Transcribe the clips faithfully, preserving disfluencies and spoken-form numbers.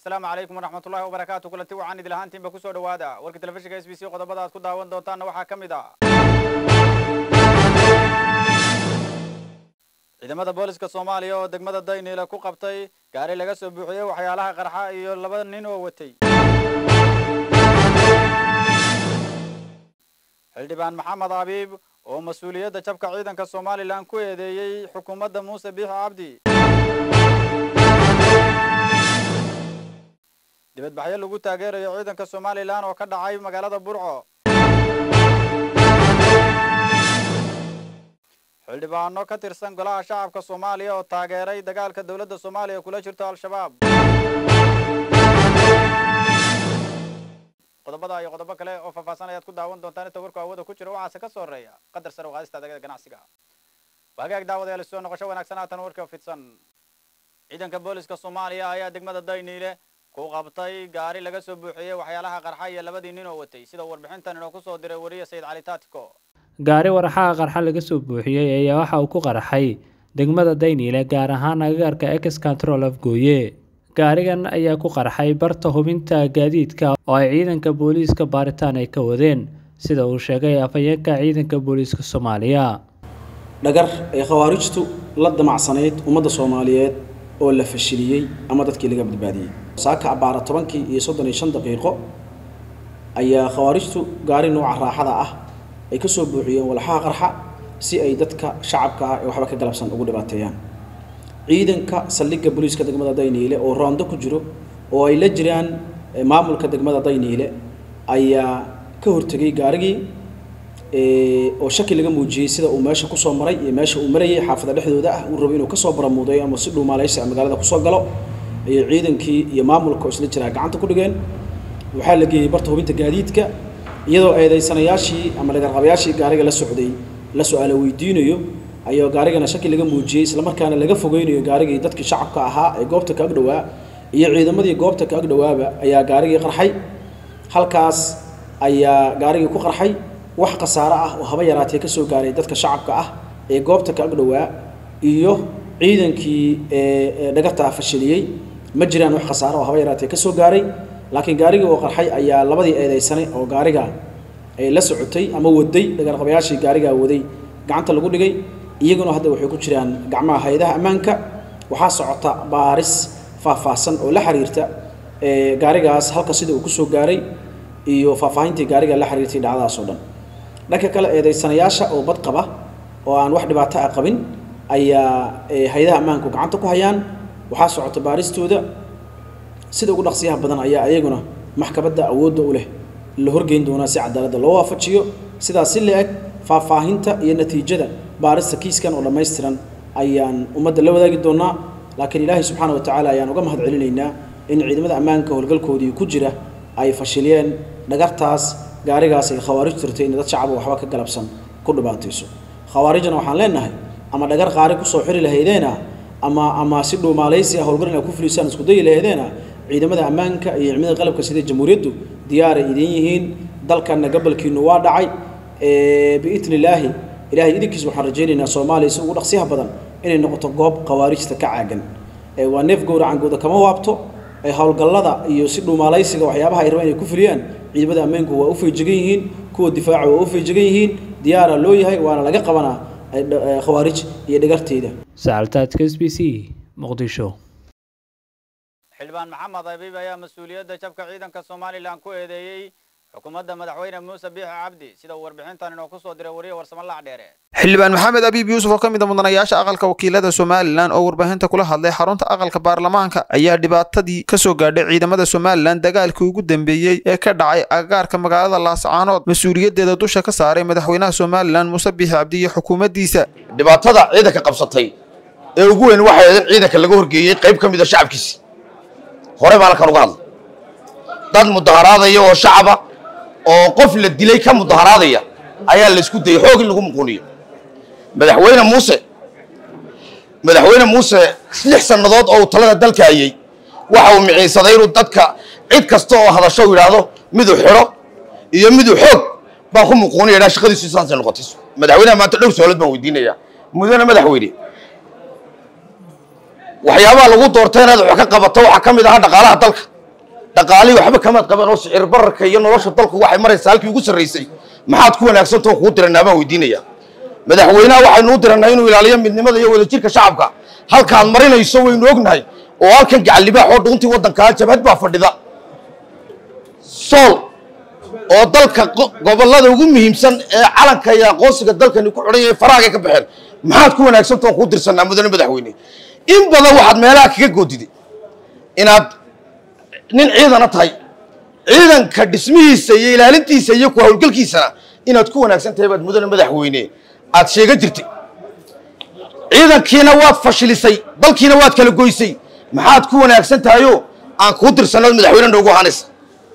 السلام عليكم ورحمة الله وبركاته. كل تيو عن دلهان تيم بكسور دوادا ورك تلفزيون إس بي سي قد بدأت كده وان دوتان وحا كمدا. إذا ماذا بوليس كصوماليا دق ماذا داين إلى كوك قبطي كاري لقى سبوعية وحيالها قرحاء يلبن نينو وتي. حلدبان محمد عبيب ومسؤولية شبكة عيدا كصومالي لانكوية دي حكومة موسى بيح عبدي. dibad baxyo lagu taageerayo ciidanka Soomaaliland oo ka dhacay magaalada Burco xildhibaano ka tirsan golaha shacabka Soomaaliya oo taageeray dagaalka dawladda Soomaaliya kula jirto al-shabaab qodobada iyo qodobo kale oo faahfaahsan ayaad ku daawan doontaan inta warku awooda ku jira waxa ka soo reeya qadar sare oo qaadista dagaalka ganacsiga wagaag daawadayaal soo noqosho wanaagsan aatan warka fidsan ciidanka booliska Soomaaliya ayaa degmada Dayniile ku qabtay gaari laga soo buuxiyay waxyaalaha qarxa iyo labadii nin oo watay sida warbixintan inoo ku soo diray wariye Sayid Cali Taatiko gaari warxaha qarxa laga soo buuxiyay ayaa waxa uu ku qarxay degmada Dayniile gaar ahaan agagaarka X Control of Gooye gaarigan ayaa ku qarxay barta hubinta gaadiidka oo ay ciidanka booliska baaritaan ay ka wadeen sida uu sheegay afayeenka ciidanka booliska Soomaaliya dhagar ay khawaarijtu la damacsaneed ummadda Soomaaliyeed oo la fashiliyay ama dadkii laga badbaadiyay saaka abaara tobankii iyo soddon iyo shan daqiiqo ayaa khawaarijtu gaari nooca raaxada ah ay ka soo buuxiyeen walxaha qarxa si ay dadka shacabka ah ee waxba ka galabsan ugu dhibaateeyaan ciidanka saldhigga booliska degmada Dayniile oo roondo ku jiro oo ay la jiraan maamulka degmada Dayniile ayaa ka hortagay gaarigii ee oo shaki laga muujiyay sida uu meesha ku soo maray iyo meesha uu marayay xaafada dhexdooda ah uu rabo inuu ka soo baramuuday ama si dhuumaalaysi magaalada ku soo galo ay ciidankii iyo maamulka isla jira gacanta ku dhigeen waxa la geeyay barta hubinta gaadiidka iyadoo eedeysanayaashii ama dhagarqabayaashii gaariga la socday la su'aalo weydiinayo ayuu gaarigana shaki laga muujiyay isla markaana laga fogeynayo gaarigii dadkii shacabka ahaa ee goobta ka agdhawaa iyo ciidamadii goobta ka agdhawaaba ayaa gaarigii qarxay halkaas ayaa gaarigii ku qarxay wax qasaaro ah oo haba yaraatay ka soo gaaray dadka shacabka ah ee goobta ka agdhawaa iyo ciidankii ee dhagarta fashiliyay ma jiraan wax qasaaro oo haba yaraatay ka soo gaaray laakiin gaariga oo qarxay ayaa labadii eedeysanay oo gaariga ay la socotay ama waday dhagarqabayaashii gaariga waday gacanta lagu dhigay iyaguna hadda waxay ku jiraan gacmaha hay'adaha ammaanka waxa socota baaris faahfaahsan oo la xiriirta ee gaarigaas halka sida uu ku soo gaaray iyo faahfaahintii gaariga la xiriirtay dhacdadaas oo dhan dhanka kale eedeysanayaasha oo bad qaba oo aan wax dhibaato ah qabin ayaa hay'adaha ammaanku gacanta ku hayaan waxa socota baaristooda sida ugu dhaqsiyaha badan ayaa ayaguna maxkamadda awoodda u leh la horgeyn doona si cadaalad loo waafajiyo sidaas si leeg faahfaahinta iyo natiijada baarista kiiskan oo dhameystiran ayaan ummadda la wadaagi doonaa laakiin ilaahay subxaanahu wa ta'aala ayaan uga mahad celinaynaa in ciidamada ammaanka howlgalkoodii ku jira ay fashiliyeen dhagartaas gaarigaas ay khawaarij tirtay in dad shacab waxba ka galabsan ku dhibaatayso khawaarijna waxaan leenahay ama dhagar qaari ku soo xiri lahaydeen ama ama si dhuumaalaysi ah howlgalna ku fulisaan isku day lahaydeen ciidamada ammaanka iyo ciidamada qalabka sida jamhuuriyaddu diyaar ay idin yihiin dalkana gobolkiinu waa dhacay ee biidnilaahi ilaahay idinkiis waxaan rajaynaynaa Soomaaliya si ugu dhaqsiyaha badan inay noqoto goob khawaarijta ka caagan ee waa neef gowracan gooda kama waabto ay howlgallada iyo si dhuumaalaysiga waxyaabaha ay rabaan inay ku fuliyaan ciidamada ammaanku waa u feejigan yihiin kuwa difaaca waa u feejigan yihiin diyaar loo yahay waana laga qabanaa khawaarij iyo dhagarteeda Saaltaadka S B C Muqdisho xildhibaan maxamed abiib ayaa mas'uuliyadda jabka ciidanka Soomaaliland ku eedeeyay xukuumadda madaxweyne Muuse Biix Cabdi sida warbixintan inoo ku soo diray wariye warsamo la dheere xildhibaan maxamed abiib yuusuf oo kamid ah mudanayaasha aqalka wakiilada Soomaaliland oo warbixinta kula hadlay xarunta aqalka baarlamaanka ayaa dhibaatadii ka soo gaadhay ciidamada Soomaaliland dagaalkii ugu dambeeyay ee ka dhacay agagaarka magaalada Laascaanood mas'uuliyadeeda dusha ka saaray madaxweynaha Soomaaliland Muuse Biix Cabdi iyo xukuumaddiisa dhibaatada ciidanka qabsatay ee ugu weyn waxa ay ciidanka laga horgeeyay qayb kamid ah shacabkiisa hore baa la kan uga hadlay dad mudaharaadaya oo shacaba oo qof la dilay ka mudaharaadaya ayaa la isku dayay xoog in lagu muqooniyo madaxweyne Muuse madaxweyne Muuse lix sanadood oo talada dalka hayay waxa uu miciisaday inuu dadka cid kasta oo hadasho yiraahdo mid uu xiro iyo mid uu xoog baa ku muqooniyo shaqadiisu saansan noqotay madaxweynaha maanta dhowr su'aalood baan weydiinaya mudane madaxweyne waxyaabaha lagu doortay inaad wax ka qabato waxa kamid ah dhaqaalaha dalka dhaqaali waxba kama qaban oo sicir bararka iyo nolosha dalku waxay maraysaa halkii ugu sarreysay maxaad ku wanaagsantahay ku diranaa baan weydiinaya madaxweynaha waxaynu u diranaa inuu ilaaliyo midnimada iyo wadajirka shacabka halkaan marinayso waynu ognahay oo halkan gacal libaax oo dhuuntii waddanka jabhad baa fadhida sool oo dalka gobolada ugu muhiimsan ee calanka iyo aqoonsiga dalkani ku xidhan yahay faraaga ka baxeen maxaad ku wanaagsantahay ku dirsanaa mudane madaxweyne in badan waxaad meelaha kaga goodiday inaad nin ciidana tahay ciidanka dhismihiisa iyo ilaalintiisa iyo ku hawlgalkiisana inaad ku wanaagsan tahay baad mudane madaxweyne aad sheega jirtay ciidankiina waad fashilisay dalkiina waad kala goysay maxaad ku wanaagsan tahayoo aan kuu dirsanno madaxweyne noogu ahaanaysa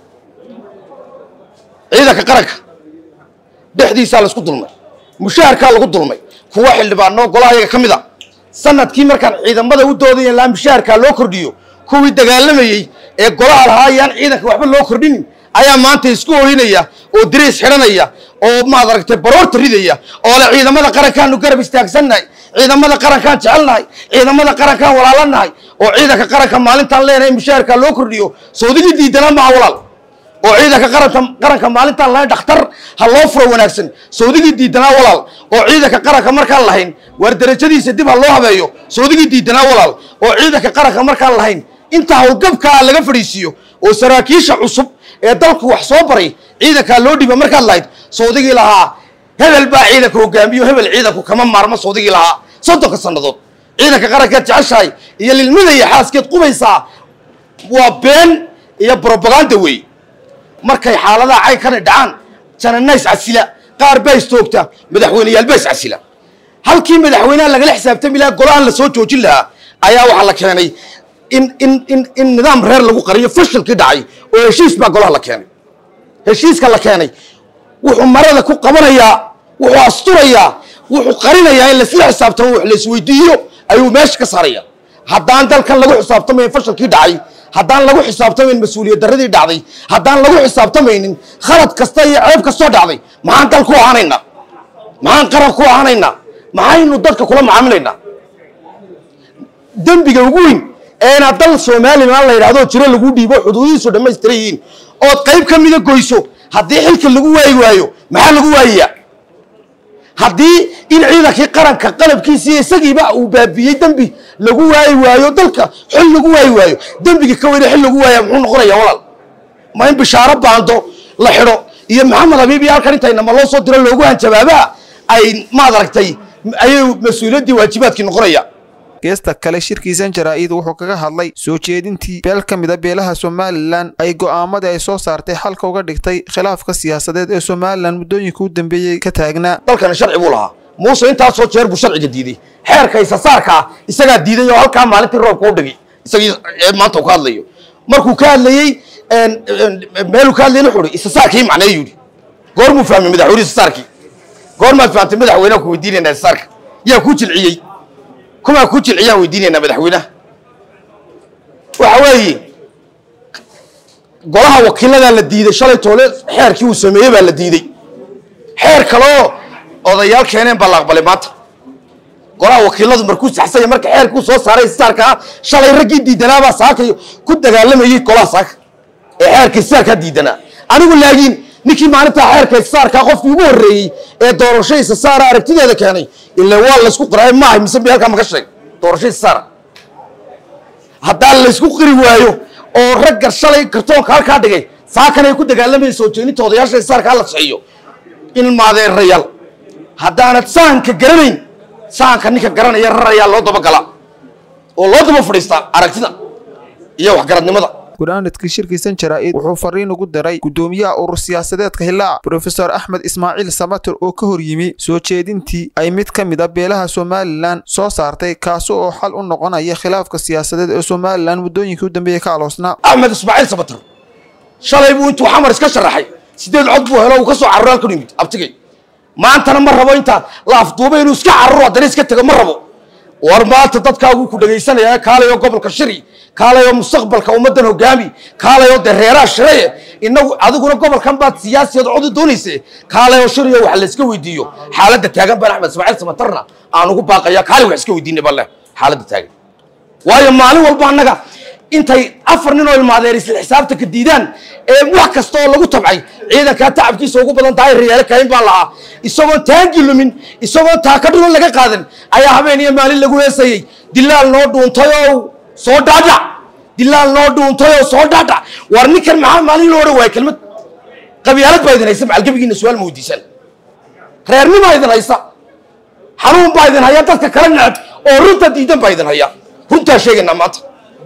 ciidanka qaranka dhexdiisaa laisku dulmay mushaharkaa lagu dulmay kuwa xildhibaano golaha yaga ka mid a sanadkii markaan ciidamada u doodayeen laa mushaharkaa loo kordhiyo kuwii dagaalamayey ee golaha lahaa ayaan ciidanka waxba loo kordhinin ayaa maanta isku orinaya oo diriis xidhanaya oo maad aragtay baroorta ridaya oo le ciidamada qarankaanu garab istaagsannahay ciidamada qarankaan jecelnahay ciidamada qarankaan walaalanahay oo ciidanka qaranka maalintaan leenahay mushaharkaa loo kordhiyo soodigii diidanaa maha walaal oo ciidanka qaranka qaranka maalintaan lahayn dhakhtar ha loo furo wanaagsan soodigii diidanaa walaal oo ciidanka qaranka markaan lahayn waar darajadiisa dib ha loo habeeyo soodigii diidanaa walaal oo ciidanka qaranka markaan lahayn inta hawlgabkaa laga fadhiisiiyo oo saraakiisha cusub ee dalku wax soo baray ciidankaa loo dhiba markaad lahayd soodigii lahaa hebel baa ciidanka hogaamiyo hebel ciidanku kama maarmo soodigii lahaa soddonka sannadood ciidanka qarankeed jeceshahay iyo lilmada iyo xaaskeed qubaysaa waa been iyo brobaganda wey markay xaaladaha caynkana dhacaan janana iscasila qaar baa istoogta madaxweyneyaal baa iscasila halkii madaxweynaha lagala xisaabtami lahaa golahan la soo joojin lahaa ayaa waxaa la keenay in in in in nidaam reer lagu qariyo fashilkii dhacay oo heshiis baa golaha la keenay heshiiska la keenay wuxuu marada ku qabanayaa wuxuu asturayaa wuxuu qarinayaa in laisla xisaabtamo wax la isweydiiyo ayuu meesha ka saaraya haddaan dalkan lagu xisaabtamayn fashilkii dhacay haddaan lagu xisaabtamayn mas-uuliyad darradii dhacday haddaan lagu xisaabtamaynin khalad kasta iyo ceeb kastoo dhacday maxaan dal ku ahanaynaa maxaan qaran ku ahanaynaa maxaynu dadka kula macaamilaynaa dembiga ugu weyn ee inaad dal somalilan la yidhahdo jiro lagu dhiibo xuduudihiisu dhammaystiran yihiin ood qayb ka mida goyso haddii xilka lagu waayi waayo maxaa lagu waayayaa haddii in ciidankii qaranka qalabkiisii isagiiba uu baabiyey dembi lagu waayi waayo dalka xil lagu waayi waayo dembigii ka weyne xil lagu waaya muxuu noqonayaa walaal ma in bishaaro baando la xidho iyo maxamed habiib iyo halkan intaynama loo soo diro loogu hanjabaabaa ay maad aragtay ayay mas-uuliyaddii waajibaadkii noqonaya geesta kale shirkiisan jaraa-id wuxuu kaga hadlay soo jeedintii beel ka mid a beelaha somalilan ay go'aamadii ay soo saartay xalka uga dhigtay khilaafka siyaasadeed ee somalilan muddooyinka u dambeeyey ka taagnaa dalkana sharci buu lahaa muuse intaasoo jeer buu sharciga diiday xeerka isasaarkaa isagaa diiday oo halkaa maalintii roobka u dhigay isagii maanta uu ka hadlayo markuu ka hadlayey meeluu ka hadlayay wuxuu ihi isasaarkii macnee yidhi goormuu fahmay madaxweyne isasaarkii goormaad fahamtay madaxweynaha ku weydiinaynaa isasaarka yaa kuu jilciyey kumaa ku jilciyaan weydiinaynaa madaxweynaha waxa weeye golaha wakiiladaa la diiday shalay toole xeerkii uu sameeyey baa la diiday xeer kaleoo odayaal keeneen baa la aqbalay maanta golaha wakiiladu markuu saxsanya marka xeerkuu soo saaray isaarkaa shalay raggii diidanaabaa saaka ku dagaalamayey golaha saaka ee xeerka isaarkaa diidanaa anigu laakiin ninkii maalintaa xeerka isaarkaa qofkii ugu horreeyey ee doorasho isasaara aragtideeda keenay ila waa laysku qiraay maaha mise bi halkaa maka sheeg doorasho isasaara haddaan laysku qiri waayo oo ragga shalay kartoonka halkaa dhigay saakan ay ku dagaalamayeen soo jeedinta odayaasha isaarkaa la siciyo in maadeerayaal haddaanad saanka garanayn saanka ninka garanaya rarayaa loo dabagala oo loo daba fadhiistaa aragtida iyo waxgaradnimada gunaanadkii shirkiisan jaraa-id wuxuu fariin ugu diray guddoomiyaha urur siyaasadeedka hillaac brofesor axmed ismaaciil samater oo ka hor yimi soo jeedintii ay mid ka mid a beelaha somalilan soo saartay kaasi oo xal u noqonaya khilaafka siyaasadeed ee somalilan muddooyinkii u dambeeyey ka aloosnaa axmed ismaaciil samater shalay buu intuu xamar iska sharaxay sideed cod buu helo uu ka soo caruro halkan yimid abtigay maantana ma rabo inta la afduubay inuu iska caruro haddana iska tago ma rabo war maanta dadkaagu ku dhagaysanaya kaalayo gobolka shiri kaalayo mustaqbalka ummadan hogaami kaalayo dareeraha shireye inagu adiguna gobolkan baad siyaasiyad cod doonaysa kaalayo shiriyo wax la iska weydiiyo xaaladda taagan baan axmed ismaaciil samatarna aan ugu baaqaya kaali wax iska weydiinay balle xaaladda taagan waayo maalin walba annaga intay afar nin oo ilmaadeer isla xisaabta ka diidaan ee wax kasta oo lagu tabcay ciidanka tacabkiisa ugu badan tahay riyaal kayn baa lahaa isagoo taangi lumin isagoo taaka dhulan laga qaadan ayaa habeen iyo maalin lagu heesayay dilaal noo dhuuntay oo soo dhaadha dilaal noo dhuuntay oo soo dhaadha war ninkan maxaa maalin loo dhawaay kelmad qabyaalad baa idin haysa macalgabigiina su'aal ma weydiisan reernimo idin haysa xanuun baa idin haya dadka kala necab oo runta diidan baa idin haya runtaa sheegaynaa maanta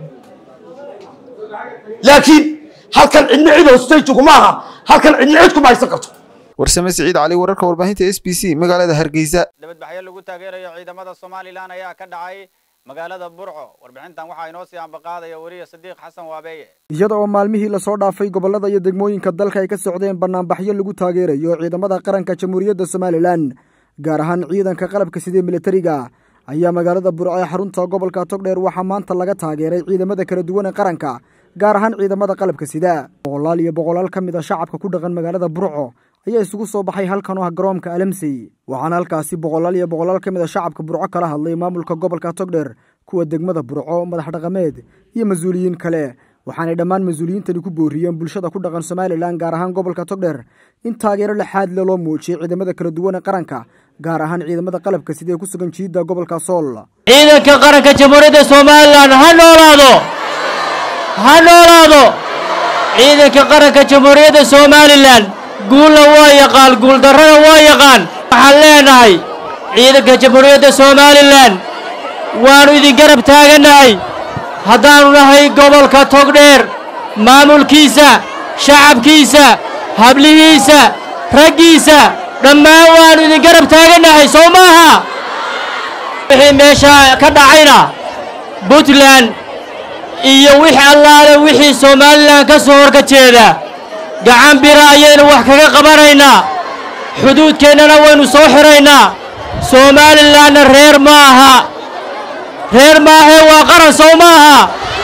laakiin halkan cidna cid hostage kuma aha halkan cidna cid kuma haysan karto warsame Siciid Cali wararka warbaahinta S B C magaalada Hargeysa dabadbaxyo lagu taageerayo ciidamada Soomaaliland ayaa ka dhacay magaalada Burco warbixintan waxa inoo sii ambaqaadaya wariye Sadiiq Xasan Waabeeye iyada oo maalmihii la soo dhaafay gobolada iyo degmooyinka dalka ay ka socdeen banaanbaxyo lagu taageerayo ciidamada qaranka Jamhuuriyadda Soomaaliland gaar ahaan ciidanka qalabka sida militariga ayaa magaalada Burco ee xarunta gobolka Togdheer waxa maanta laga taageeray ciidamada kala duwan ee qaranka gaar ahaan ciidamada qalabka sida boqolaal iyo boqolaal kamid ah shacabka ku dhaqan magaalada Burco ayaa isugu soo baxay halkan oo ah garoonka Alamsi waxaana halkaasi boqolaal iyo boqolaal kamid ah shacabka Burco kala hadlay maamulka gobolka Togdheer kuwa degmada Burco madax dhaqameed iyo mas'uuliyiin kale waxaana dhammaan mas'uuliyiintani ku booriyeen bulshada ku dhaqan Soomaaliland gaar ahaan gobolka Togdheer in taageero la xad loo muujiyo ciidamada kala duwan ee qaranka gaar ahaan ciidamada qalabka sida ee ku sugan jiida gobolka Sool ciidanka qaranka Jamhuuriyadda Soomaaliland ha noolaado ha noolaado ciidanka qaranka Jamhuuriyadda Soomaaliland guul waa yaqaan guul darrada waa yaqaan waxaan leenahay ciidanka Jamhuuriyadda Soomaaliland waanu idin garab taaganahay haddaanu nahay gobolka Togdheer maamulkiisa shacabkiisa hablihiisa raggiisa dhammaan waanu idin garab taaganahay soo maaha wixii meesha ka dhacayna Puntland iyo wixii allaale wixii Soomaaliland ka soo horjeeda gacan bira ayaynu wax kaga qabanaynaa xuduudkeennana waynu soo xiraynaa Soomaaliland reer maaha reer maaha waa qaran soo maaha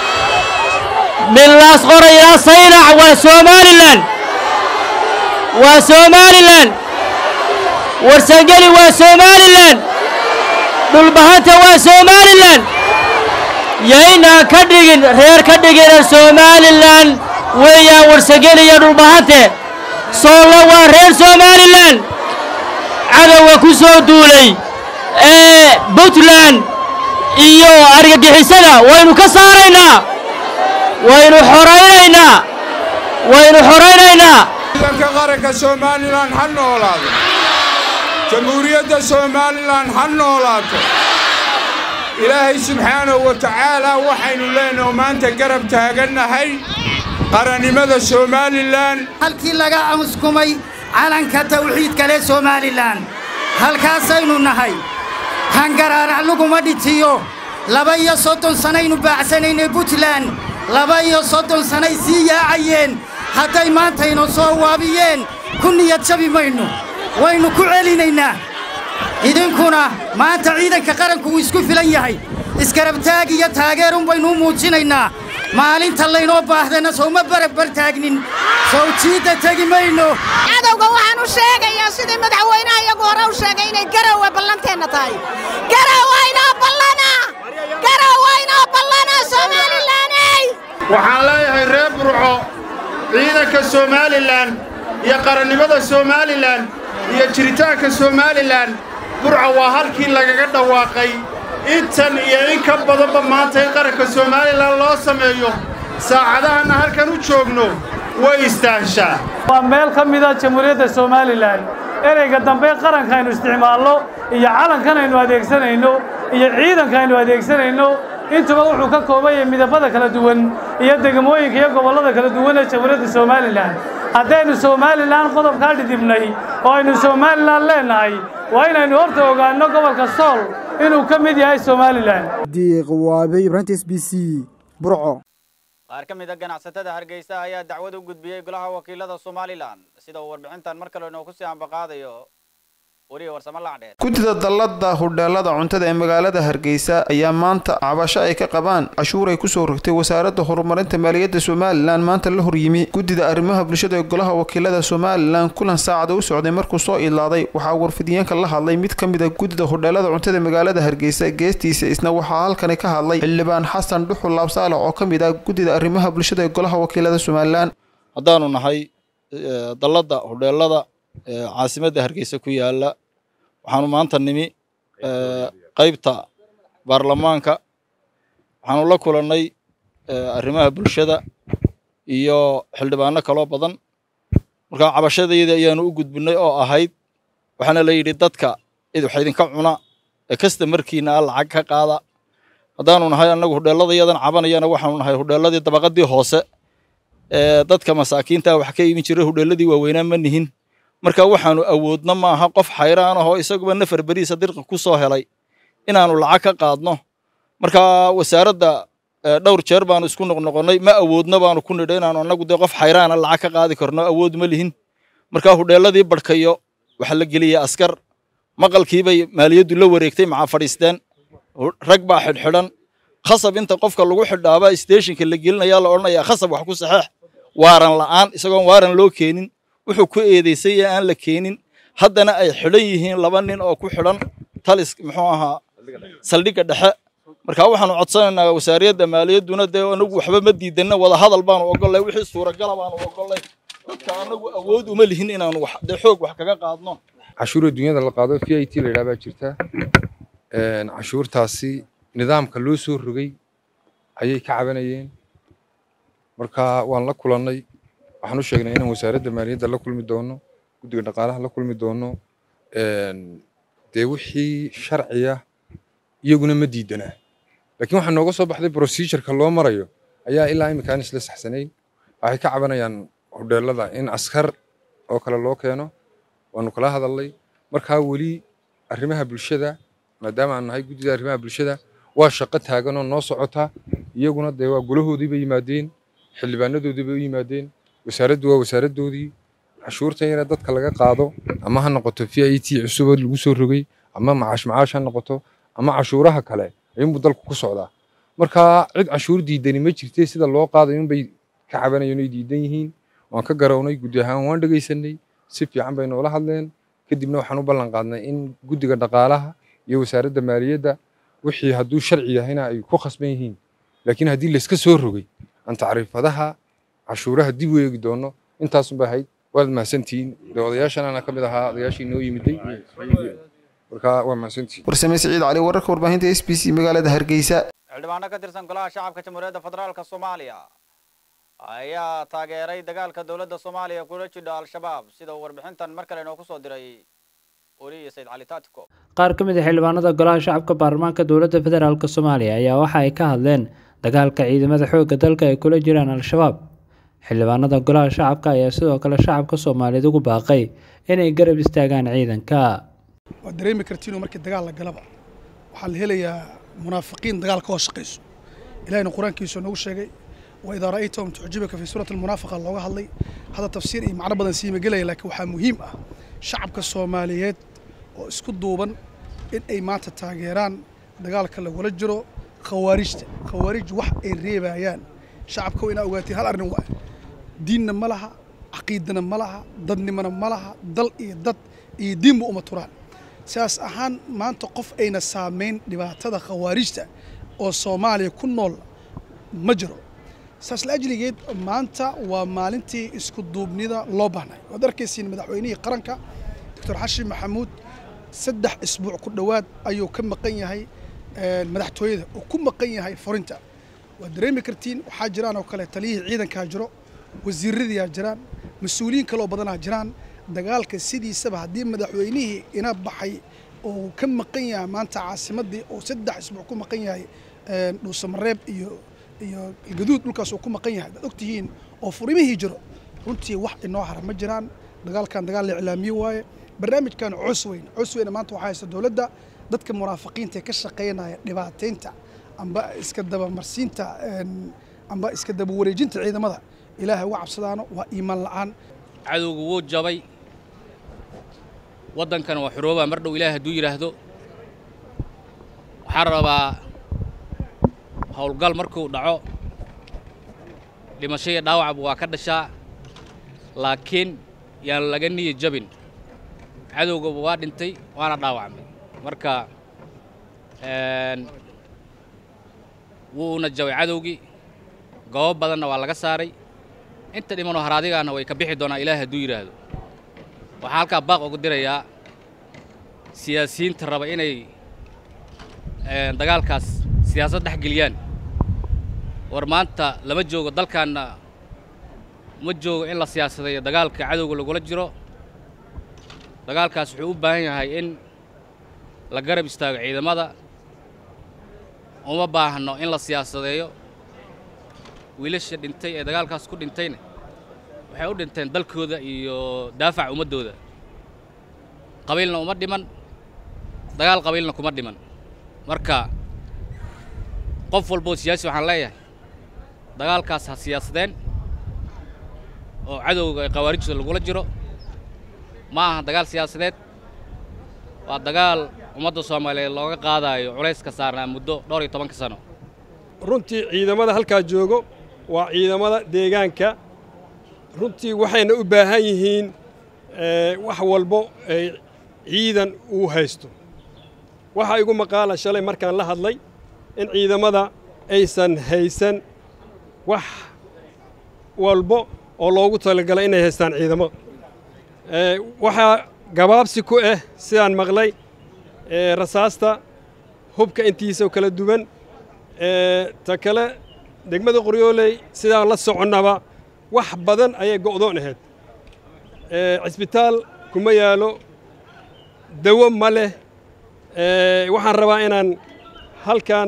milaas qoraya saynac waa Soomaaliland waa Soomaaliland warsangeli waa Soomaaliland dhulbahanta waa Soomaaliland yayna ka dhigin reer ka dhigin Soomaaliland weeyaan warsangeli iyo dhulbahante Soolo waa reer Soomaaliland cadawga ku soo duulay ee Puntland iyo argagixisada waynu ka saaraynaa waynu xoreynaynaa waynu xoreynaynaa ciidanka qaranka Soomaaliland ha noolaado Jamhuuriyadda Soomaaliland ha noolaato ilaahay subxaanahu wa ta'aala waxaynu leenahay maanta garab taaganahay qarannimada Soomaaliland halkii laga amuskumay calanka tawxiidka leh Soomaaliland halkaasaynu nahay hangaraarac laguma dhitiyo laba iyo soddon sanaynu baacsanaynay Puntland laba iyo soddon sanay sii yaacayeen hadday maanta inoo soo waabiyeen ku niyad jabi mayno waynu ku celinaynaa idinkuna maanta ciidanka qaranku uu isku filan yahay iskarab taag iyo taageer un baynu muujinaynaa maalinta laynoo baahdana soo ma barbar taagnin soo jiida tagi mayno cadawga waxaan u sheegayaa sidii madaxweynaha iyagu hore u sheegay inay garowe ballanteena tahay garowe ballana garowe ballana Soomaaliland waxaan leeyahay reer Burco ciidanka Soomaaliland iyo qarannimada Soomaaliland iyo jiritaanka Soomaaliland Burco waa halkii lagaga dhawaaqay intan iyo in ka badanba maanta qaranka Soomaaliland loo sameeyo saacadahan halkan u joogno way istaashaa waa meel ka mid ah Jamhuuriyadda Soomaaliland ereyga dambe qaranka aynu isticmaalno iyo calankan aynu adeegsanayno iyo ciidanka aynu adeegsanayno intuba wuxuu ka kooban yahay midabada kala duwan iyo degmooyinka iyo gobolada kala duwan ee Jamhuuriyadda Soomaaliland haddaynu Soomaaliland qodobka dhidibnay oo aynu Soomaaliland leenahay waa inaynu horta ogaano gobolka Sool inuu ka mid yahay Soomaaliland Diiq Waabeeye Ibrahim S B C Burco qaar ka mid ah ganacsatada Hargeysa ayaa dacwad u gudbiyay golaha wakiilada Soomaaliland sida uu warbixintan mar kale inoo ku sii ambaqaadayo guddida dallada hudheelada cuntada ee magaalada Hargeysa ayaa maanta cabasho ay ka qabaan cashuur ay ku soo rogtay wasaaradda horumarinta maaliyadda Soomaaliland maanta la horyimi guddida arrimaha bulshada ee golaha wakiilada Soomaaliland kulan saacad u socday markuu soo ilaaday waxa warfidiyeenka la hadlay mid ka mid ah guddida hudheelada cuntada ee magaalada Hargeysa geestiisa isna waxa halkan ka hadlay xildhibaan Xasan Dhuxul Laabsaale oo ka mid ah guddida arrimaha bulshada ee golaha wakiilada Soomaaliland haddaanu nahay dallada hudheelada caasimadda Hargeysa ku yaala waxaanu maanta nimi qaybta baarlamaanka waxaanu la kulannay arrimaha bulshada iyo xildhibaano kale badan marka cabashadayda ayaanu u gudbinay oo ahayd waxaana la yidhi dadka id waxa idinka cuna ee kasta markiina lacag ka qaada haddaanu nahay annagu hudheeladayadan cabanayana waxaanu nahay hudheeladii dabaqadii hoose ee dadka masaakiinta wax ka iibin jiray hudheeladii waaweynaa ma nihin marka waxaanu awoodna ma aha qof xayraan ah oo isaguba nafar bariisa dirqa ku soo helay inaanu lacag ka qaadno marka wasaaradda dhowr jeer baanu isku noqnoqonay ma awoodna baanu ku nidhay inaanu annagu dee qof xayraan ah lacag ka qaadi karno awood ma lihin marka hudheeladii barkayo waxa la geliyay askar maqalkii bay maaliyaddu la wareegtay maca fadhiisteen rag baa xidhxidhan khasab inta qofka lagu xidhaaba stationka la gelinayaa la odhanayaa khasab wax ku saxeex waaran la'aan isagoon waaran loo keenin wuxuu ku eedeysay ee aan la keenin haddana ay xidhan yihiin laba nin oo ku xidhan talis muxuu ahaa saldhigga dhexe marka waxaanu codsanaynaa wasaaradda maaliyadduna dee anagu waxba ma diidanna wada hadal baanu ogollay wixii suuragala baanu ogollay dadka anagu awood uma lihin inaanu wax dee xoog wax kaga qaadno cashuura dunyada la qaado v i t la yidhaha baa jirta cashuurtaasi nidaamka loo soo rogay ayay ka cabanayeen marka waan la kulannay waxaan u sheegnay inaan wasaaradda maaliyadda la kulmi doono guddiga dhaqaalaha la kulmi doono dee wixii sharciya iyaguna ma diidanaa laakiin waxaa nooga soo baxday procedureka loo marayo ayaa ilaa imika aan isla saxsanayn waxay ka cabanayaan hudheelada in askar oo kale loo keeno waanu kala hadalnay markaa weli arrimaha bulshada maadaama aan nahay guddida arrimaha bulshada waa shaqo taaganoo noo socota iyaguna dee waa golahoodii bay yimaadeen xildhibaanadoodii bay u yimaadeen wasaaraddu waa wasaaraddoodii cashuurta yara dadka laga qaado ama ha noqoto v i t cusuboo lagu soo rogay ama macaash macaash ha noqoto ama cashuuraha kale ayuunbuu dalku ku socdaa marka cid cashuur diidani ma jirtay sida loo qaadayo unbay ka cabanayeen ay diidan yihiin waan ka garownay guddi ahaan waan dhegaysanay si fiican bay noola hadleen kadibna waxaan u ballan qaadnay in guddiga dhaqaalaha iyo wasaaradda maaliyadda wixii hadduu sharci yahayna ay ku khasban yihiin laakiin haddii layska soo rogay aan tacriifadaha cashuuraha dib u eegi doono intaasun bay ahayd waad mahadsantihiin dee odayaashan ana ka mid ahaa odayaashii noo yimiday marka waa mahadsantihiin warsame siciid cali wararka warbaahinta s b c magaalada Hargeysa xildhibaano ka tirsan golaha shacabka jamhuuriyadda federaalka Soomaaliya ayaa taageeray dagaalka dawladda Soomaaliya kula jidha al-shabaab sida warbixintan mar kale inoo ku soo diray wariye Said Cali Taatiko qaar ka mid ah xildhibaanada golaha shacabka baarlamaanka dawladda federaalka Soomaaliya ayaa waxa ay ka hadleen dagaalka ciidamada xoogga dalka ay kula jiraan al-shabaab xildhibaanada golaha shacabka ayaa sidoo kale shacabka Soomaaliyeed ugu baaqay inay garab istaagaan ciidanka waa dareemi kartiin markii dagaal la galaba waxa la helayaa munaafiqiin dagaal ka shaqeyso ilaahayna quraankiisa nagu sheegay wa idha ra'aytum tu'jibuka fi surati al-munafiqa looga hadlay hada tafsiir iyo macna badan siima galay laakiin waxa muhiim ah shacabka Soomaaliyeed oo isku duuban in ay maanta taageeraan dagaalka lagula jiro khawaarijta khawaarij wax ay reebayaan shacabku ina ogaatay hal arrin waa diinna ma laha caqiidana ma laha dadnimana ma laha dal iyo dad iyo diinba uma turaan sidaas ahaan maanta qof ayna saameyn dhibaatada khawaarijta oo Soomaaliya ku nool ma jiro saas la ajligeed maanta waa maalintii isku duubnida loo baahnay wad arkaysiin madaxweynihii qaranka Dr Xashim Maxamuud saddex isbuuc ku dhawaad ayuu ka maqan yahay madaxtooyada oo ku maqan yahay furinta waa dareemi kartiin waxaa jiraan oo kale taliyihii ciidanka jiro wasiiradii jiraan mas'uuliyiin kale oo badan jiraan dagaalka sidiisaba haddii madaxweynihii ina baxay oo ka maqan yahay maanta caasimadii oo saddex isbuuc ku maqan yahay dhuusamareeb iyo iyo gaduud dhulkaas oo ku maqan yahay dad ogtihiin oo furimihii jiro runtii wax inoo haran ma jiraan dagaalkan dagaal la iclaamiyo waaye barnaamijkan cusweyn cusweyn maanta waxaa haysta dawladda dadka munaafiqiinta ka shaqeynaya dhibaateynta amba iska daba marsiinta amba iska daba wareejinta ciidamada ilaahay uga cabsadaano waa iimaan la'aan cadowgu wuu jabay waddankan waa xorooba mar dhow ilaahay hadduu yidhaahdo waxaan rabaa howlgal markuu dhaco dhimasho iyo dhaawacba waa ka dhashaa laakiin yaan laga niyi jabin cadowgaba waa dhintay waana dhaawacmay marka wuuna jabay cadowgii goobo badanna waa laga saaray inta dhimanoo haraadigaana way ka bixi doonaa ilaahay hadduu yidhaahdo waxaa halkaa baaq ugu dirayaa siyaasiyiinta raba inay dagaalkaas siyaasad dhex geliyaan war maanta lama joogo dalkaanna ma joogo in la siyaasadeeyo dagaalka cadowga lagula jiro dagaalkaas wuxuu u baahan yahay in la garab istaago ciidamada uma baahno in la siyaasadeeyo wiilasha dhintay ee dagaalkaas ku dhintayna waxay u dhinteen dalkooda iyo daafaca ummadooda qabiilna uma dhiman dagaal qabiilna kuma dhiman marka qof walboo siyaasi waxaan leeyahay dagaalkaas ha siyaasadeen oo cadowga ee khawaarijda lagula jiro ma aha dagaal siyaasadeed waa dagaal ummadda Soomaaliyeed looga qaadayo culayska saarnaa muddo dhowr iyo toban sano runtii ciidamada halkaa joogo waa ciidamada deegaanka runtii waxayna u baahan yihiin wax walbo ay ciidan uu haysto waxa igu maqaala shalay markaan la hadlay in ciidamada aysan haysan wax walbo oo loogu talagalay inay haystaan ciidamo waxa gabaabsi ku ah sidaan maqlay rasaasta hubka intiisa kala duwan ta kale degmada Qoryooley sidaan la soconnaba wax badan ayay go'doon ahayd cisbitaal kuma yaalo dawo ma leh waxaan rabaa inaan halkan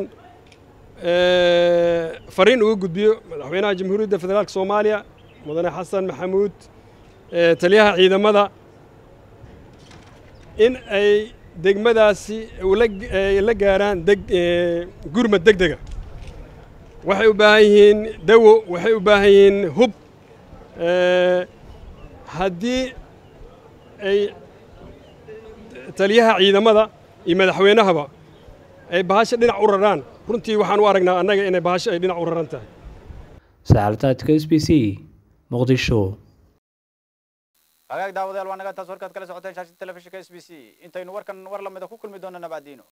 fariin ugu gudbiyo madaxweynaha jamhuuriyadda federaalka Soomaaliya mudane xasan maxamuud taliyaha ciidamada in ay degmadaasi la gaaraan gurmad degdega waxay u baahan yihiin dawo waxay u baahan yihiin hub haddii ay taliyaha ciidamada iyo madaxweynahaba ay bahasha dhinac u raraan runtii waxaan u aragnaa annaga inay bahasha ay dhinac u raran tahay sacaltaadka S B C muqdisho hagaag daawadayaal waa naga taas warkaad kala socoteen shaashada telefishinka S B C intaynu warkan war lamida ku kulmi doonana baadiino